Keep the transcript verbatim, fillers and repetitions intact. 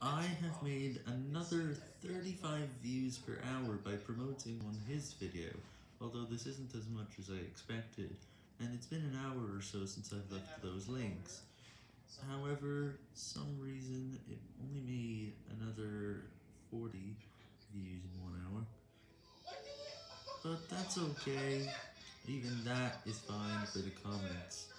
I have made another thirty-five views per hour by promoting on his video, although this isn't as much as I expected, and it's been an hour or so since I've left those links. However, some reason it only made another forty views in one hour, but that's okay, even that is fine for the comments.